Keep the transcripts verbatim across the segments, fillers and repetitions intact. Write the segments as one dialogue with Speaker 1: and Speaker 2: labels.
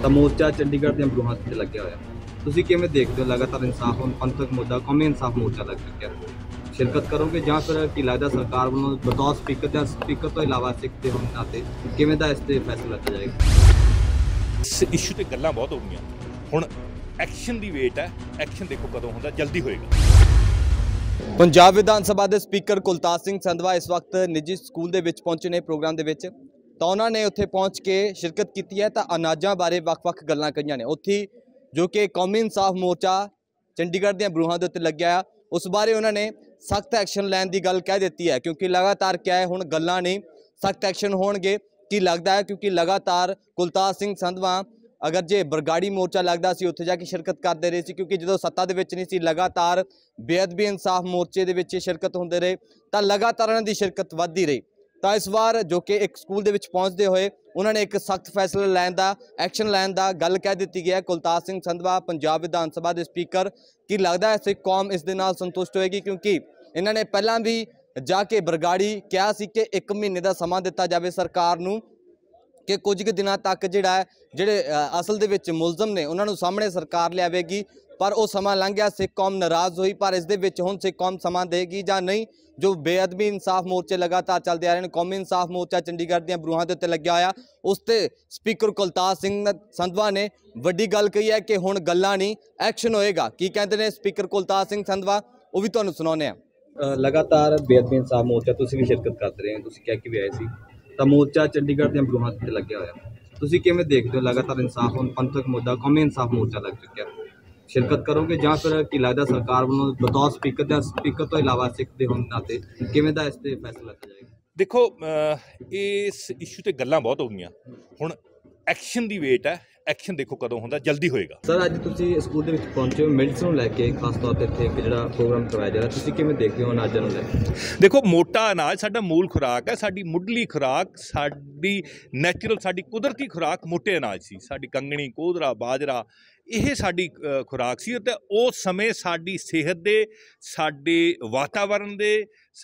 Speaker 1: ਤਾਂ ਮੋਰਚਾ ਚੰਡੀਗੜ੍ਹ ਦੀਆਂ ਬਰੂਹਾਂ ਤੇ ਲੱਗਿਆ ਹੋਇਆ। ਤੁਸੀਂ ਕਿਵੇਂ ਦੇਖਦੇ ਹੋ ਲਗਾਤਾਰ ਇਨਸਾਫ ਹੁਣ ਪੰਥਕ ਮੁੱਦਾ ਕੌਮੀ ਇਨਸਾਫ ਮੋਰਚਾ ਲੱਗ ਚੁੱਕਿਆ, ਸ਼ਿਰਕਤ ਕਰੋਗੇ ਜਾਂ ਫਿਰ ਕੀ ਲੱਗਦਾ ਸਰਕਾਰ ਵੱਲੋਂ ਬਤੌਰ ਸਪੀਕਰ ਜਾਂ ਸਪੀਕਰ ਤੋਂ ਇਲਾਵਾ ਸਿੱਖ ਦੇ ਹੋਣ ਨਾਤੇ ਕਿਵੇਂ ਦਾ ਇਸ ਤੇ ਫੈਸਲਾ ਲਿਆ ਜਾਏਗਾ?
Speaker 2: ਇਸ ਇਸ਼ੂ ਤੇ ਗੱਲਾਂ ਬਹੁਤ ਹੋ ਗਈਆਂ, ਹੁਣ ਐਕਸ਼ਨ ਦੀ ਵੇਟ ਹੈ। ਐਕਸ਼ਨ ਦੇਖੋ ਕਦੋਂ ਹੁੰਦਾ, ਜਲਦੀ ਹੋਏਗਾ।
Speaker 1: ਪੰਜਾਬ ਵਿਧਾਨ ਸਭਾ ਦੇ ਸਪੀਕਰ ਕੁਲਤਾਰ ਸਿੰਘ ਸੰਧਵਾ ਇਸ ਵਕਤ ਨਿੱਜੀ ਸਕੂਲ ਦੇ ਵਿੱਚ ਪਹੁੰਚੇ ਨੇ ਪ੍ਰੋਗਰਾਮ ਦੇ ਵਿੱਚ। ਤਾਂ ਉਹਨਾਂ ਨੇ ਉੱਥੇ ਪਹੁੰਚ ਕੇ ਸ਼ਿਰਕਤ ਕੀਤੀ ਹੈ ਤਾਂ ਅਨਾਜਾਂ ਬਾਰੇ ਵੱਖ-ਵੱਖ ਗੱਲਾਂ ਕਹੀਆਂ ਨੇ। ਉੱਥੇ ਜੋ ਕਿ ਕੌਮੀ ਇਨਸਾਫ ਮੋਰਚਾ ਚੰਡੀਗੜ੍ਹ ਦੀਆਂ ਬਰੂਹਾਂ ਦੇ ਉੱਤੇ ਲੱਗਿਆ ਆ, ਉਸ ਬਾਰੇ ਉਹਨਾਂ ਨੇ ਸਖਤ ਐਕਸ਼ਨ ਲੈਣ ਦੀ ਗੱਲ ਕਹਿ ਦਿੱਤੀ ਹੈ, ਕਿਉਂਕਿ ਲਗਾਤਾਰ ਕਿਹਾ ਹੈ ਹੁਣ ਗੱਲਾਂ ਨਹੀਂ, ਸਖਤ ਐਕਸ਼ਨ ਹੋਣਗੇ। ਕੀ ਲੱਗਦਾ ਹੈ ਕਿਉਂਕਿ ਲਗਾਤਾਰ ਕੁਲਤਾਰ ਸਿੰਘ ਸੰਧਵਾ ਅਗਰ ਜੇ ਬਰਗਾੜੀ ਮੋਰਚਾ ਲੱਗਦਾ ਸੀ ਉੱਥੇ ਜਾ ਕੇ ਸ਼ਿਰਕਤ ਕਰਦੇ ਰਹੇ ਸੀ, ਕਿਉਂਕਿ ਜਦੋਂ ਸੱਤਾ ਦੇ ਵਿੱਚ ਨਹੀਂ ਸੀ ਲਗਾਤਾਰ ਬੇਅਦਬੀ ਇਨਸਾਫ ਮੋਰਚੇ ਦੇ ਵਿੱਚ ਸ਼ਿਰਕਤ ਹੁੰਦੇ ਰਹੇ ਤਾਂ ਲਗਾਤਾਰ ਉਹਨਾਂ ਦੀ ਸ਼ਿਰਕਤ ਵੱਧਦੀ ਰਹੀ। ਤਾਂ ਇਸ ਵਾਰ ਜੋ ਕਿ ਇੱਕ ਸਕੂਲ ਦੇ ਵਿੱਚ ਪਹੁੰਚਦੇ ਹੋਏ ਉਹਨਾਂ ਨੇ ਇੱਕ ਸਖਤ ਫੈਸਲਾ ਲੈਣ ਦਾ, ਐਕਸ਼ਨ ਲੈਣ ਦਾ ਗੱਲ ਕਹਿ ਦਿੱਤੀ ਗਈ ਹੈ। ਕੁਲਤਾਰ ਸਿੰਘ ਸੰਧਵਾ ਪੰਜਾਬ ਵਿਧਾਨ ਸਭਾ ਦੇ ਸਪੀਕਰ, ਕੀ ਲੱਗਦਾ ਹੈ ਸਿੱਖ ਕੌਮ ਇਸ ਦੇ ਨਾਲ ਸੰਤੁਸ਼ਟ ਹੋਏਗੀ? ਕਿਉਂਕਿ ਇਹਨਾਂ ਨੇ ਪਹਿਲਾਂ ਵੀ ਜਾ ਕੇ ਬਰਗਾੜੀ ਕਿਹਾ ਸੀ ਕਿ ਇੱਕ ਮਹੀਨੇ ਦਾ ਸਮਾਂ ਦਿੱਤਾ ਜਾਵੇ ਸਰਕਾਰ ਨੂੰ ਕਿ ਕੁਝ ਕੁ ਦਿਨਾਂ ਤੱਕ ਜਿਹੜਾ ਹੈ ਜਿਹੜੇ ਅਸਲ ਦੇ ਵਿੱਚ ਮੁਲਜ਼ਮ ਨੇ ਉਹਨਾਂ ਨੂੰ ਸਾਹਮਣੇ ਸਰਕਾਰ ਲਿਆਵੇਗੀ, ਪਰ ਉਹ ਸਮਾਂ ਲੰਘ ਗਿਆ, ਸਿੱਖ ਕੌਮ ਨਾਰਾਜ਼ ਹੋਈ। ਪਰ ਇਸ ਦੇ ਵਿੱਚ ਹੁਣ ਸਿੱਖ ਕੌਮ ਸਮਾਂ ਦੇਗੀ ਜਾਂ ਨਹੀਂ? ਜੋ ਬੇਅਦਬੀ ਇਨਸਾਫ ਮੋਰਚੇ ਲਗਾਤਾਰ ਚੱਲਦੇ ਆ ਰਹੇ ਨੇ, ਕੌਮੀ ਇਨਸਾਫ ਮੋਰਚਾ ਚੰਡੀਗੜ੍ਹ ਦੀਆਂ ਬਰੂਹਾਂ ਦੇ ਉੱਤੇ ਲੱਗਿਆ ਹੋਇਆ, ਉਸ ਤੇ ਸਪੀਕਰ ਕੁਲਤਾਰ ਸਿੰਘ ਸੰਧਵਾ ਨੇ ਵੱਡੀ ਗੱਲ ਕਹੀ ਹੈ ਕਿ ਹੁਣ ਗੱਲਾਂ ਨਹੀਂ, ਐਕਸ਼ਨ ਹੋਏਗਾ। ਕੀ ਕਹਿੰਦੇ ਨੇ ਸਪੀਕਰ ਕੁਲਤਾਰ ਸਿੰਘ ਸੰਧਵਾ, ਉਹ ਵੀ ਤੁਹਾਨੂੰ ਸੁਣਾਉਂਦੇ ਆ। ਲਗਾਤਾਰ ਬੇਅਦਬੀ ਇਨਸਾਫ ਮੋਰਚਾ ਤੁਸੀਂ ਵੀ ਸ਼ਿਰਕਤ ਕਰਦੇ ਰਹੇ ਹੋ, ਤੁਸੀਂ ਕਹਿ ਕੇ ਵੀ ਆਏ ਸੀ ਤਾਂ ਮੋਰਚਾ ਚੰਡੀਗੜ੍ਹ ਦੀਆਂ ਬਰੂਹਾਂ ਤੇ ਲੱਗਿਆ ਹੋਇਆ। ਤੁਸੀਂ ਕਿਵੇਂ ਦੇਖਦੇ ਹੋ ਲਗਾਤਾਰ ਇਨਸਾਫ ਹੁਣ ਪੰਥਕ ਮੁੱਦਾ ਕੌਮੀ ਇਨਸਾਫ ਮੋਰਚਾ ਲੱਗ ਚੁੱਕਿਆ, ਸ਼ਿਰਕਤ ਕਰੋਗੇ ਜਾਂ ਫਿਰ ਕੀ ਲੱਗਦਾ ਸਰਕਾਰ ਵੱਲੋਂ ਬਤੌਰ ਸਪੀਕਰ ਜਾਂ ਸਪੀਕਰ ਤੋਂ ਇਲਾਵਾ ਸਿੱਖ ਦੇ ਹੋਣ ਨਾਤੇ ਕਿਵੇਂ ਦਾ ਇਸ ਤੇ ਫੈਸਲਾ ਲਿਆ ਜਾਏਗਾ?
Speaker 2: ਦੇਖੋ ਇਸ ਇਸ਼ੂ ਤੇ ਗੱਲਾਂ ਬਹੁਤ ਹੋ ਗਈਆਂ, ਹੁਣ ਐਕਸ਼ਨ ਦੀ ਵੇਟ ਹੈ। ਐਕਸ਼ਨ ਦੇਖੋ ਕਦੋਂ ਹੁੰਦਾ, ਜਲਦੀ ਹੋਏਗਾ।
Speaker 1: ਸਰ ਅੱਜ ਤੁਸੀਂ ਸਕੂਲ ਦੇ ਵਿੱਚ ਪਹੁੰਚੇ ਹੋ ਮਿਡਸ ਨੂੰ ਲੈ ਕੇ, ਖਾਸ ਤੌਰ ਤੇ ਇੱਥੇ ਇੱਕ ਜਿਹੜਾ ਪ੍ਰੋਗਰਾਮ ਕਰਵਾਇਆ ਜਾ ਰਿਹਾ, ਤੁਸੀਂ ਕਿਵੇਂ ਦੇਖਦੇ ਹੋ ਅਨਾਜਾਂ ਨੂੰ ਲੈ ਕੇ?
Speaker 2: ਦੇਖੋ ਮੋਟਾ ਅਨਾਜ ਸਾਡਾ ਮੂਲ ਖੁਰਾਕ ਹੈ, ਸਾਡੀ ਮੁੱਢਲੀ ਖੁਰਾਕ, ਸਾਡੀ ਨੈਚੁਰਲ, ਸਾਡੀ ਕੁਦਰਤੀ ਖੁਰਾਕ ਮੋਟੇ ਅਨਾਜ ਸੀ। ਸਾਡੀ ਕੰਗਣੀ, ਕੋਧਰਾ, ਬਾਜਰਾ, ਇਹ ਸਾਡੀ ਖੁਰਾਕ ਸੀ। ਅਤੇ ਉਸ ਸਮੇਂ ਸਾਡੀ ਸਿਹਤ ਦੇ, ਸਾਡੇ ਵਾਤਾਵਰਣ ਦੇ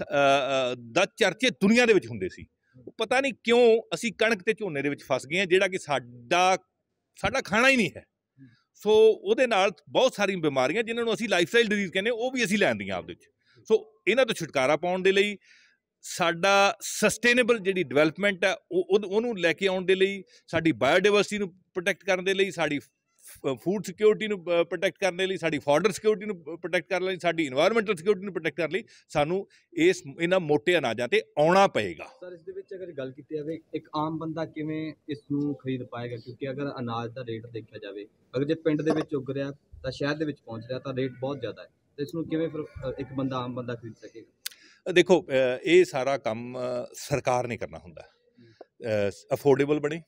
Speaker 2: ਦਾ ਚਰਚੇ ਦੁਨੀਆ ਦੇ ਵਿੱਚ ਹੁੰਦੇ ਸੀ। ਪਤਾ ਨਹੀਂ ਕਿਉਂ ਅਸੀਂ ਕਣਕ ਤੇ ਝੋਨੇ ਦੇ ਵਿੱਚ ਫਸ ਗਏ ਹਾਂ, ਜਿਹੜਾ ਕਿ ਸਾਡਾ ਸਾਡਾ ਖਾਣਾ ਹੀ ਨਹੀਂ ਹੈ। ਸੋ ਉਹਦੇ ਨਾਲ ਬਹੁਤ ਸਾਰੀਆਂ ਬਿਮਾਰੀਆਂ ਜਿਨ੍ਹਾਂ ਨੂੰ ਅਸੀਂ ਲਾਈਫ ਸਟਾਈਲ ਡਿਜ਼ੀਜ਼ ਕਹਿੰਦੇ, ਉਹ ਵੀ ਅਸੀਂ ਲੈਂਦੀਆਂ ਆਪਦੇ ਵਿੱਚ। ਸੋ ਇਹਨਾਂ ਤੋਂ ਛੁਟਕਾਰਾ ਪਾਉਣ ਦੇ ਲਈ, ਸਾਡਾ ਸਸਟੇਨੇਬਲ ਜਿਹੜੀ ਡਿਵੈਲਪਮੈਂਟ ਹੈ ਉਹ ਉਹਨੂੰ ਲੈ ਕੇ ਆਉਣ ਦੇ ਲਈ, ਸਾਡੀ ਬਾਇਓਡਾਇਵਰਸਿਟੀ ਨੂੰ ਪ੍ਰੋਟੈਕਟ ਕਰਨ ਦੇ ਲਈ, ਸਾਡੀ ਫੂਡ ਸਿਕਿਉਰਿਟੀ ਨੂੰ ਪ੍ਰੋਟੈਕਟ ਕਰਨ ਦੇ ਲਈ, ਸਾਡੀ ਫਾਡਰ ਸਿਕਿਉਰਿਟੀ ਨੂੰ ਪ੍ਰੋਟੈਕਟ ਕਰਨ ਲਈ, ਸਾਡੀ ਇਨਵਾਇਰਮੈਂਟਲ ਸਿਕਿਉਰਿਟੀ ਨੂੰ ਪ੍ਰੋਟੈਕਟ ਕਰਨ ਲਈ ਸਾਨੂੰ ਇਸ ਇਹਨਾਂ ਮੋਟੇ ਅਨਾਜਾਂ ਤੇ ਆਉਣਾ ਪਏਗਾ।
Speaker 1: ਸਰ ਇਸ ਦੇ ਵਿੱਚ ਅਗਰ ਗੱਲ ਕੀਤੀ ਜਾਵੇ ਇੱਕ ਆਮ ਬੰਦਾ ਕਿਵੇਂ ਇਸ ਨੂੰ ਖਰੀਦ ਪਾਏਗਾ? ਕਿਉਂਕਿ ਅਗਰ ਅਨਾਜ ਦਾ ਰੇਟ ਦੇਖਿਆ ਜਾਵੇ, ਅਗਰ ਜੇ ਪਿੰਡ ਦੇ ਵਿੱਚ ਉੱਗ ਰਿਹਾ ਤਾਂ ਸ਼ਹਿਰ ਦੇ ਵਿੱਚ ਪਹੁੰਚ ਰਿਹਾ ਤਾਂ ਰੇਟ ਬਹੁਤ ਜ਼ਿਆਦਾ ਹੈ, ਤਾਂ ਇਸ ਨੂੰ ਕਿਵੇਂ ਫਿਰ ਇੱਕ ਬੰਦਾ ਆਮ ਬੰਦਾ ਖਰੀਦ ਸਕੇਗਾ?
Speaker 2: ਦੇਖੋ ਇਹ ਸਾਰਾ ਕੰਮ ਸਰਕਾਰ ਨੇ ਕਰਨਾ ਹੁੰਦਾ, ਅਫੋਰਡੇਬਲ ਬਣੇ,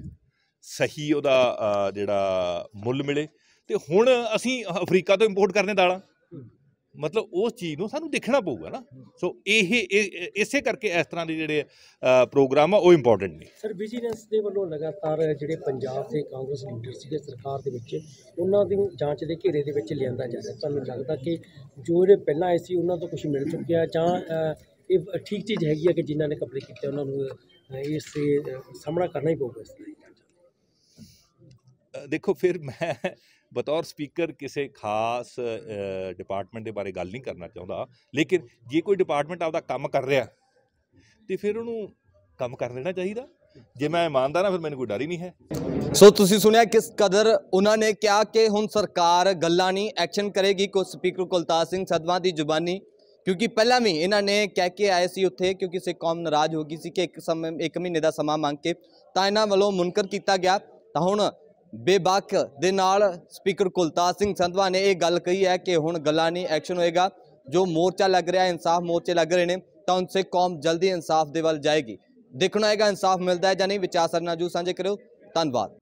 Speaker 2: ਸਹੀ ਉਹਦਾ ਜਿਹੜਾ ਮੁੱਲ ਮਿਲੇ। ਤੇ ਹੁਣ ਅਸੀਂ ਅਫਰੀਕਾ ਤੋਂ ਇੰਪੋਰਟ ਕਰਨੇ ਦਾਲਾਂ, ਮਤਲਬ ਉਸ ਚੀਜ਼ ਨੂੰ ਸਾਨੂੰ ਦੇਖਣਾ ਪਊਗਾ ਨਾ। ਸੋ ਇਹ ਇਸੇ ਕਰਕੇ ਇਸ ਤਰ੍ਹਾਂ ਦੇ ਜਿਹੜੇ ਪ੍ਰੋਗਰਾਮ ਆ ਉਹ ਇੰਪੋਰਟੈਂਟ ਨੇ।
Speaker 3: ਸਰ ਵਿਜੀਲੈਂਸ ਦੇ ਵੱਲੋਂ ਲਗਾਤਾਰ ਜਿਹੜੇ ਪੰਜਾਬ ਦੇ ਕਾਂਗਰਸ ਲੀਡਰ ਸੀਗੇ ਸਰਕਾਰ ਦੇ ਵਿੱਚ, ਉਹਨਾਂ ਦੀ ਜਾਂਚ ਦੇ ਘੇਰੇ ਦੇ ਵਿੱਚ ਲਿਆਂਦਾ ਜਾ ਰਿਹਾ। ਤੁਹਾਨੂੰ ਲੱਗਦਾ ਕਿ ਜੋ ਜਿਹੜੇ ਪਹਿਲਾਂ ਆਏ ਸੀ ਉਹਨਾਂ ਤੋਂ ਕੁਝ ਮਿਲ ਚੁੱਕਿਆ, ਜਾਂ ਇਹ ਠੀਕ ਚੀਜ਼ ਹੈਗੀ ਆ ਕਿ ਜਿਨ੍ਹਾਂ ਨੇ ਕਪੜੇ ਕੀਤੇ ਉਹਨਾਂ ਨੂੰ ਇਸ ਸਾਹਮਣਾ ਕਰਨਾ ਹੀ ਪਊਗਾ? ਇਸ ਤਰ੍ਹਾਂ
Speaker 2: ਦੇਖੋ ਫਿਰ ਮੈਂ ਬਤੌਰ ਸਪੀਕਰ ਕਿਸੇ ਖਾਸ ਡਿਪਾਰਟਮੈਂਟ ਦੇ ਬਾਰੇ ਗੱਲ ਨਹੀਂ ਕਰਨਾ ਚਾਹੁੰਦਾ, ਲੇਕਿਨ ਜੇ ਕੋਈ ਡਿਪਾਰਟਮੈਂਟ ਆਪਦਾ ਕੰਮ ਕਰ ਰਿਹਾ ਤੇ ਫਿਰ ਉਹਨੂੰ ਕੰਮ ਕਰ ਲੈਣਾ ਚਾਹੀਦਾ। ਜੇ ਮੈਂ ਇਮਾਨਦਾਰ ਹਾਂ ਫਿਰ ਮੈਨੂੰ ਕੋਈ ਡਰ ਹੀ ਨਹੀਂ ਹੈ।
Speaker 1: ਸੋ ਤੁਸੀਂ ਸੁਣਿਆ ਕਿਸ ਕਦਰ ਉਹਨਾਂ ਨੇ ਕਿਹਾ ਕਿ ਹੁਣ ਸਰਕਾਰ ਗੱਲਾਂ ਨਹੀਂ, ਐਕਸ਼ਨ ਕਰੇਗੀ। ਕੋ ਸਪੀਕਰ ਕੁਲਤਾਰ ਸਿੰਘ ਸੰਧਵਾ ਦੀ ਜ਼ੁਬਾਨੀ, ਕਿਉਂਕਿ ਪਹਿਲਾਂ ਵੀ ਇਹਨਾਂ ਨੇ ਕਹਿ ਕੇ ਆਏ ਸੀ ਉੱਥੇ, ਕਿਉਂਕਿ ਸਿੱਖ ਕੌਮ ਨਾਰਾਜ਼ ਹੋ ਗਈ ਸੀ ਕਿ ਇੱਕ ਸਮੇਂ ਇੱਕ ਮਹੀਨੇ ਦਾ ਸਮਾਂ ਮੰਗ ਕੇ ਤਾਂ ਇਹਨਾਂ ਵੱਲੋਂ ਮੁਨਕਰ ਕੀਤਾ ਗਿਆ। ਤਾਂ ਹੁਣ ਬੇਬਾਕ ਦੇ ਨਾਲ ਸਪੀਕਰ ਕੁਲਤਾਰ ਸਿੰਘ ਸੰਧਵਾ ਨੇ ਇਹ ਗੱਲ ਕਹੀ ਹੈ ਕਿ ਹੁਣ ਗੱਲਾਂ ਨਹੀਂ, ਐਕਸ਼ਨ ਹੋਏਗਾ। ਜੋ ਮੋਰਚਾ ਲੱਗ ਰਿਹਾ, ਇਨਸਾਫ ਮੋਰਚੇ ਲੱਗ ਰਹੇ ਨੇ, ਤਾਂ ਉਨ ਸੇ ਕੌਮ ਜਲਦੀ ਇਨਸਾਫ ਦੇ ਵੱਲ ਜਾਏਗੀ। ਦੇਖਣਾ ਹੈਗਾ ਇਨਸਾਫ ਮਿਲਦਾ ਹੈ ਜਾਂ ਨਹੀਂ। ਵਿਚਾਰ ਸਾਡੇ ਨਾਲ ਜੂ ਸਾਂਝੇ ਕਰਿਓ। ਧੰਨਵਾਦ।